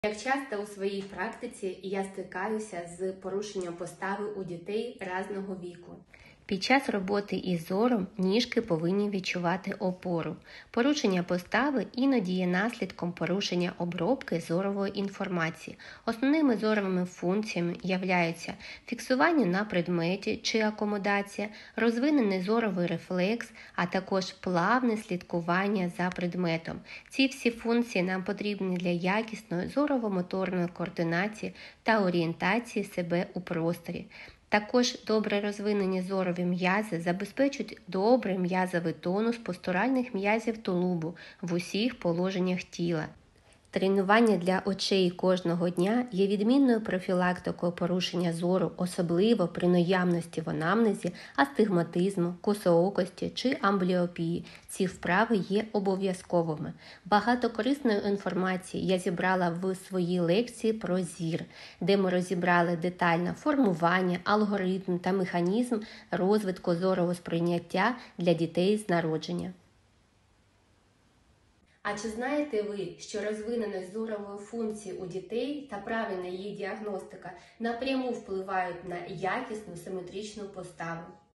Як часто у своїй практиці я стикаюся з порушенням постави у дітей різного віку. Під час роботи із зором ніжки повинні відчувати опору. Порушення постави іноді є наслідком порушення обробки зорової інформації. Основними зоровими функціями являються фіксування на предметі чи акомодація, розвинений зоровий рефлекс, а також плавне слідкування за предметом. Ці всі функції нам потрібні для якісної зорово-моторної координації та орієнтації себе у просторі. Також добре розвинені зорові м'язи забезпечують добрий м'язовий тонус посторальних м'язів тулубу в усіх положеннях тіла. Тренування для очей кожного дня є відмінною профілактикою порушення зору, особливо при наявності в анамнезі астигматизму, косоокості чи амбліопії. Ці вправи є обов'язковими. Багато корисної інформації я зібрала в своїй лекції про зір, де ми розібрали детально формування, алгоритм та механізм розвитку зорового сприйняття для дітей з народження. А чи знаєте ви, що розвиненість зорової функції у дітей та правильна її діагностика напряму впливають на якісну симетричну поставу?